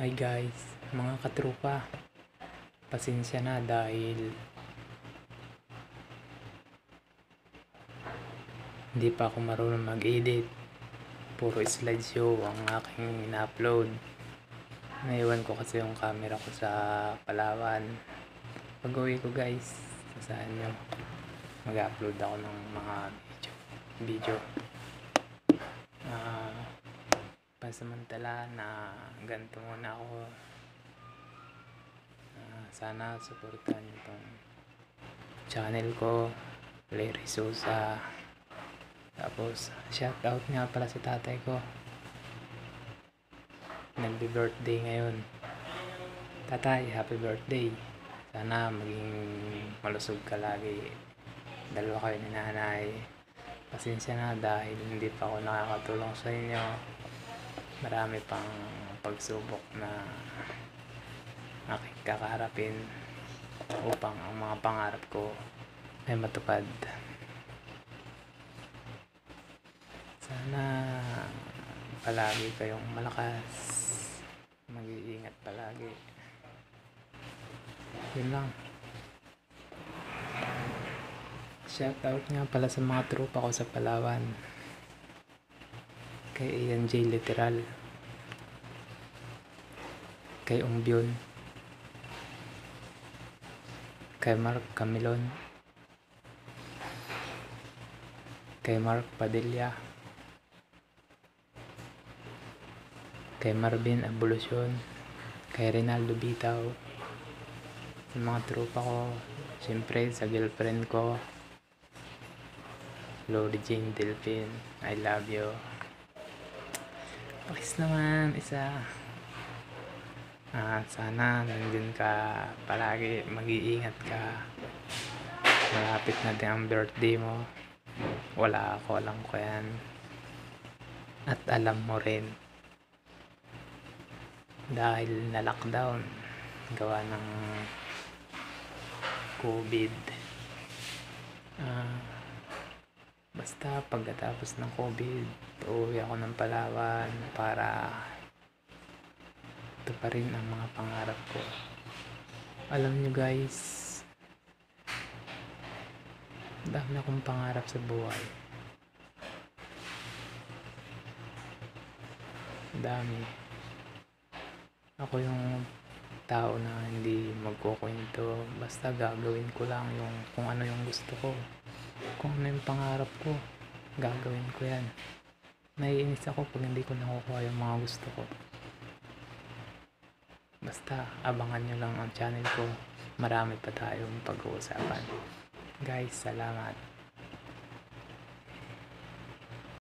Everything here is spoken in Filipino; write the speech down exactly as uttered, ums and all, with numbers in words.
Hi guys, mga katrupa, pasensya na dahil hindi pa ako marunong mag-edit. Puro slideshow ang aking ina-upload. Naiwan ko kasi yung camera ko sa Palawan. Pag uwi ko guys, sasahan nyo, mag-upload ako ng mga video. video. Uh, Pansamantala na ganito muna ako. Uh, sana supportan nyo itong channel ko, Larry Sousa. Tapos shoutout nga pala sa tatay ko, nagbi-birthday ngayon. Tatay, happy birthday. Sana maging malusog ka lagi. Dalawa kayo ni nanay. Pasensya na dahil hindi pa ako nakakatulong sa inyo. Marami pang pagsubok na aking kakaharapin upang ang mga pangarap ko ay matupad. Sana palagi kayong malakas, mag-iingat palagi. Yun lang. Shoutout nga pala sa mga tropa ko sa Palawan, kay Ian J. Literal, kay Umbyon, kay Mark Camilon, kay Mark Padilla, kay Marvin Abolucion, kay Rinaldo Bitaw, sa mga tropa ko, siyempre sa girlfriend ko, Lori Jane Delphine, I love you. Pakis naman, isa. Ah, sana nandun ka palagi, mag-iingat ka. Malapit na din ang birthday mo. Wala ako, alam ko yan. At alam mo rin. Dahil na lockdown, gawa ng COVID. Ah, basta pagkatapos ng COVID, uuwi ako ng Palawan para tuparin ang mga pangarap ko. Alam nyo guys, dami akong pangarap sa buhay. Dami. Ako yung tao na hindi magkukwento, basta gagawin ko lang yung kung ano yung gusto ko, kung ano yung pangarap ko, gagawin ko yan. Naiinis ako pag hindi ko nakukuha yung mga gusto ko. Basta abangan nyo lang ang channel ko, marami pa tayong pag-uusapan. Guys, salamat.